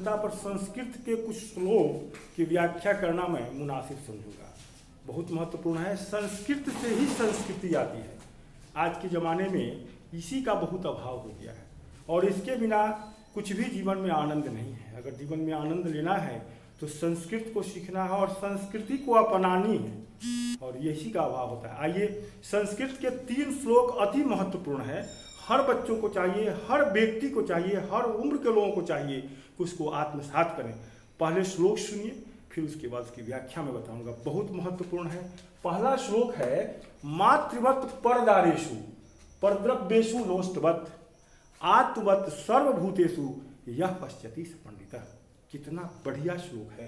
शुद्धता पर संस्कृत के कुछ श्लोक की व्याख्या करना मैं मुनासिब समझूंगा। बहुत महत्वपूर्ण है। संस्कृत से ही संस्कृति आती है। आज के ज़माने में इसी का बहुत अभाव हो गया है और इसके बिना कुछ भी जीवन में आनंद नहीं है। अगर जीवन में आनंद लेना है तो संस्कृत को सीखना है और संस्कृति को अपनानी है और यही का अभाव होता है। आइए, संस्कृत के 3 श्लोक अति महत्वपूर्ण है। हर बच्चों को चाहिए, हर व्यक्ति को चाहिए, हर उम्र के लोगों को चाहिए कि उसको आत्मसात करें। पहले श्लोक सुनिए, फिर उसके बाद उसकी व्याख्या में बताऊंगा। बहुत महत्वपूर्ण है। पहला श्लोक है, मातृवत परदारेषु परद्रव्येषु लोष्टवत आत्मवत सर्वभूतेषु यह पश्यति स पंडितः। कितना बढ़िया श्लोक है।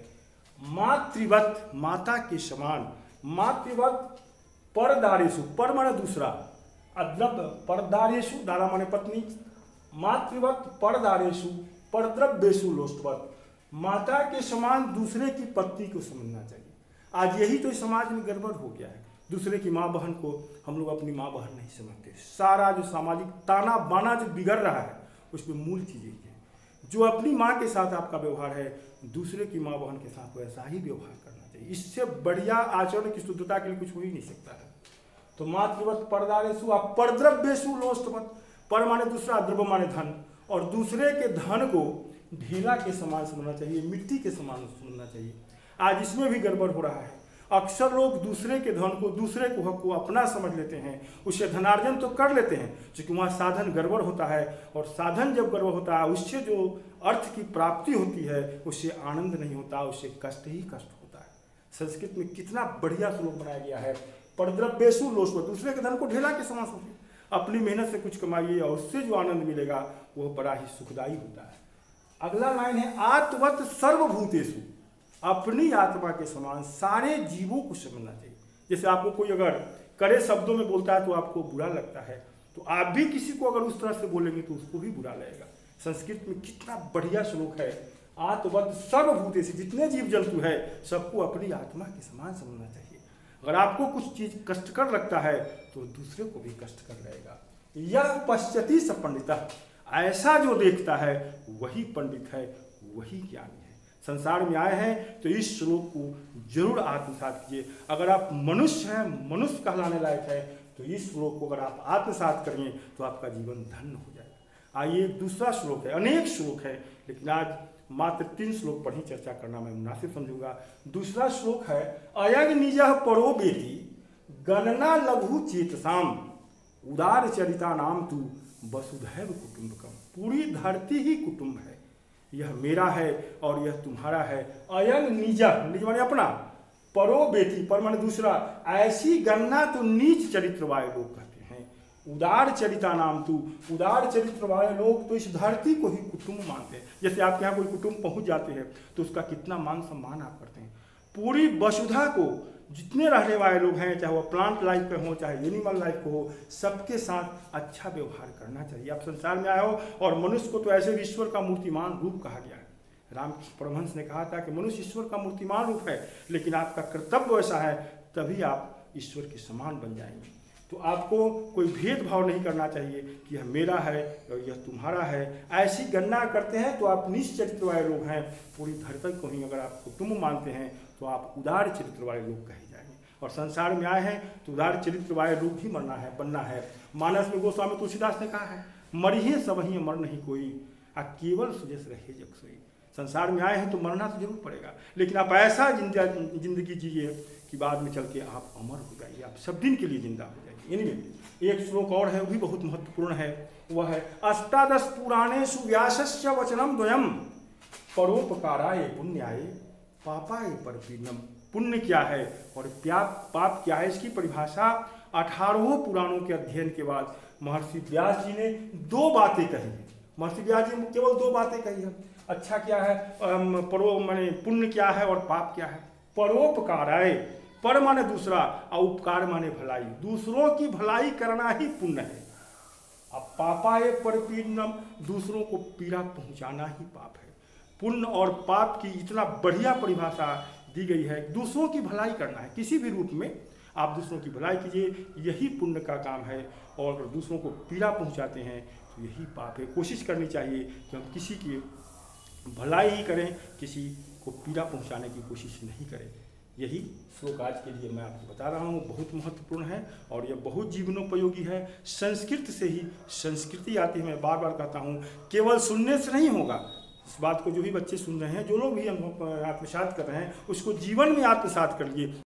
मातृवत, माता के समान, मातृवत परदारेषु, पर माने दूसरा, अद्रव्य परदारेषु, दारा माने पत्नी, मातृवत परदारेषु परद्रव्येषु लोष्टवत, माता के समान दूसरे की पत्नी को समझना चाहिए। आज यही तो समाज में गड़बड़ हो गया है। दूसरे की माँ बहन को हम लोग अपनी माँ बहन नहीं समझते। सारा जो सामाजिक ताना बाना जो बिगड़ रहा है उसमें मूल चीज़ यही है। जो अपनी माँ के साथ आपका व्यवहार है, दूसरे की माँ बहन के साथ वैसा ही व्यवहार करना चाहिए। इससे बढ़िया आचरण की शुद्धता के लिए कुछ हो ही नहीं सकता है। तो मातृवत परदारेषु आप परद्रव्येषु लोष्टवत, पर माने दूसरा, द्रव्य माने धन, और दूसरे के धन को ढीला के समान समझना चाहिए, मिट्टी के समान समझना चाहिए। आज इसमें भी गड़बड़ हो रहा है। अक्सर लोग दूसरे के धन को, दूसरे को हक को अपना समझ लेते हैं, उससे धनार्जन तो कर लेते हैं, क्योंकि वहाँ साधन गड़बड़ होता है और साधन जब गड़बड़ होता है उससे जो अर्थ की प्राप्ति होती है उससे आनंद नहीं होता, उससे कष्ट ही कष्ट होता है। संस्कृत में कितना बढ़िया श्लोक बनाया गया है। परद्रव्येषु लोष्टवत, दूसरे के धन को ढेला के समान सोचिए, अपनी मेहनत से कुछ कमाइए और उससे जो आनंद मिलेगा वो बड़ा ही सुखदायी होता है। अगला लाइन है, आत्मवत सर्वभूतेषु, अपनी आत्मा के समान सारे जीवों को समझना चाहिए। जैसे आपको कोई अगर कड़े शब्दों में बोलता है तो आपको बुरा लगता है, तो आप भी किसी को अगर उस तरह से बोलेंगे तो उसको भी बुरा लगेगा। संस्कृत में कितना बढ़िया श्लोक है, आत्मवत सर्वभूतेषु, जितने जीव जंतु है सबको अपनी आत्मा के समान समझना चाहिए। अगर आपको कुछ चीज कष्टकर लगता है तो दूसरे को भी कष्टकर लगेगा। यह पश्यति स पंडितः, ऐसा जो देखता है वही पंडित है, वही ज्ञानी है। संसार में आए हैं तो इस श्लोक को जरूर आत्मसात कीजिए। अगर आप मनुष्य हैं, मनुष्य कहलाने लायक है, तो इस श्लोक को अगर आप आत्मसात करेंगे तो आपका जीवन धन्य हो जाएगा। आइए, दूसरा श्लोक है, अनेक श्लोक है लेकिन आज मात्र 3 श्लोक पर ही चर्चा करना मैं मुनासिब समझूंगा। दूसरा श्लोक है, अयग निजः परो बेति गणना लघु चेतसाम उदार चरिता नाम तू वसुधैव कुटुंबकम। पूरी धरती ही कुटुंब है, यह मेरा है और यह तुम्हारा है। अयंग निजः, निज माने अपना, परो बेति, पर माने दूसरा, ऐसी गणना तो नीच चरित्र वाले लोग कहते हैं। उदार चरिता नाम तू, उदार चरित्र वाले लोग तो इस धरती को ही कुटुंब मानते हैं। जैसे आपके यहाँ कोई कुटुंब पहुंच जाते हैं तो उसका कितना मान सम्मान आप करते हैं। पूरी वसुधा को, जितने रहने वाले लोग हैं, चाहे वो प्लांट लाइफ पे हो चाहे एनिमल लाइफ पे हो, सबके साथ अच्छा व्यवहार करना चाहिए। आप संसार में आए हो और मनुष्य को तो ऐसे भी ईश्वर का मूर्तिमान रूप कहा गया है। रामकृष्ण परमहंस ने कहा था कि मनुष्य ईश्वर का मूर्तिमान रूप है, लेकिन आपका कर्तव्य ऐसा है तभी आप ईश्वर के समान बन जाएंगे। तो आपको कोई भेदभाव नहीं करना चाहिए कि यह मेरा है और यह तुम्हारा है। ऐसी गणना करते हैं तो आप नीच चरित्र वाले लोग हैं। पूरी धरती को ही अगर आप कुटुंब मानते हैं तो आप उदार चरित्र वाले लोग कहे जाएंगे। और संसार में आए हैं तो उदार चरित्र वाले लोग ही बनना है। मानस में गोस्वामी तुलसीदास ने कहा है, मरिहे सबही मर नहीं कोई, आ केवल सुजस रहे जग सोई। संसार में आए हैं तो मरना तो जरूर पड़ेगा, लेकिन आप ऐसा जिंदगी जिए कि बाद में चल के आप अमर हो जाइए, आप सब दिन के लिए जिंदा हो जाइए। इनमें एक श्लोक और है, वो भी बहुत महत्वपूर्ण है, वह है, अष्टादश पुराणेषु व्यासस्य वचनम द्वयम परोपकाराय पुण्याय पापाय परपीडनम। पुण्य क्या है और पाप क्या है, इसकी परिभाषा 18 पुराणों के अध्ययन के बाद महर्षि व्यास जी ने 2 बातें कही हैं। महर्षि व्यास जी ने केवल 2 बातें कही हैं। अच्छा क्या है, माने पुण्य क्या है और पाप क्या है। परोपकाराय, पर माने दूसरा और उपकार माने भलाई, दूसरों की भलाई करना ही पुण्य है। अब पापाय परपीडनम, दूसरों को पीड़ा पहुंचाना ही पाप है। पुण्य और पाप की इतना बढ़िया परिभाषा दी गई है। दूसरों की भलाई करना है, किसी भी रूप में आप दूसरों की भलाई कीजिए, यही पुण्य का काम है। और अगर दूसरों को पीड़ा पहुंचाते हैं तो यही पाप है। कोशिश करनी चाहिए कि हम किसी की भलाई ही करें, किसी को पीड़ा पहुंचाने की कोशिश नहीं करें। यही श्लोक आज के लिए मैं आपको बता रहा हूँ, बहुत महत्वपूर्ण है और यह बहुत जीवनोपयोगी है। संस्कृत से ही संस्कृति आती है। मैं बार बार कहता हूँ, केवल सुनने से नहीं होगा। इस बात को जो भी बच्चे सुन रहे हैं, जो लोग भी आत्मसात कर रहे हैं, उसको जीवन में आत्मसात कर लिए।